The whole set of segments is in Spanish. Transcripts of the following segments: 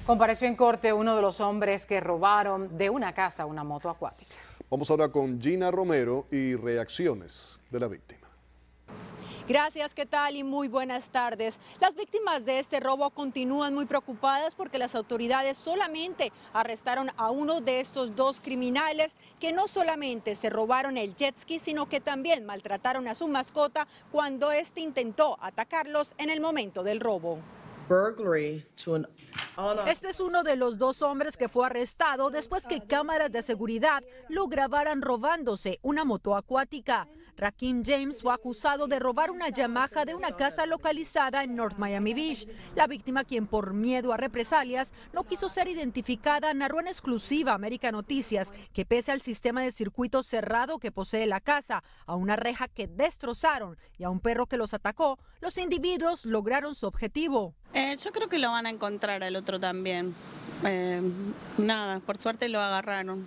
Compareció en corte uno de los hombres que robaron de una casa una moto acuática. Vamos ahora con Gina Romero y reacciones de la víctima. Gracias, ¿qué tal? Y muy buenas tardes. Las víctimas de este robo continúan muy preocupadas porque las autoridades solamente arrestaron a uno de estos dos criminales que no solamente se robaron el jet ski, sino que también maltrataron a su mascota cuando éste intentó atacarlos en el momento del robo. Este es uno de los dos hombres que fue arrestado después que cámaras de seguridad lo grabaran robándose una moto acuática. Rakim James fue acusado de robar una Yamaha de una casa localizada en North Miami Beach. La víctima, quien por miedo a represalias no quiso ser identificada, narró en exclusiva a América Noticias que pese al sistema de circuito cerrado que posee la casa, a una reja que destrozaron y a un perro que los atacó, los individuos lograron su objetivo. Yo creo que lo van a encontrar al otro también. Nada, por suerte lo agarraron.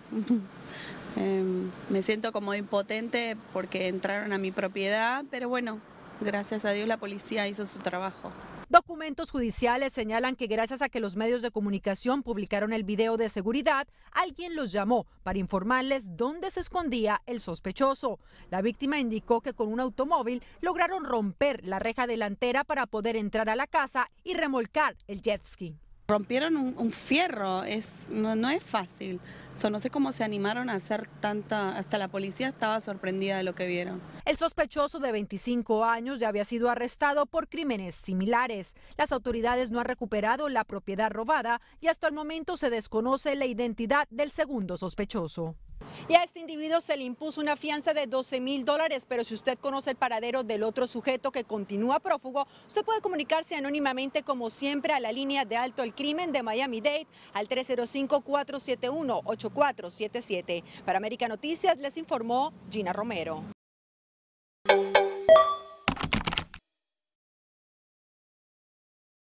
Me siento como impotente porque entraron a mi propiedad, pero bueno, gracias a Dios la policía hizo su trabajo. Documentos judiciales señalan que gracias a que los medios de comunicación publicaron el video de seguridad, alguien los llamó para informarles dónde se escondía el sospechoso. La víctima indicó que con un automóvil lograron romper la reja delantera para poder entrar a la casa y remolcar el jet ski. Rompieron un fierro, no es fácil. No sé cómo se animaron a hacer tanta, hasta la policía estaba sorprendida de lo que vieron. El sospechoso de 25 años ya había sido arrestado por crímenes similares. Las autoridades no han recuperado la propiedad robada y hasta el momento se desconoce la identidad del segundo sospechoso. Y a este individuo se le impuso una fianza de $12,000, pero si usted conoce el paradero del otro sujeto que continúa prófugo, usted puede comunicarse anónimamente como siempre a la línea de alto al crimen de Miami-Dade al 305-471-8477. Para América Noticias les informó Gina Romero.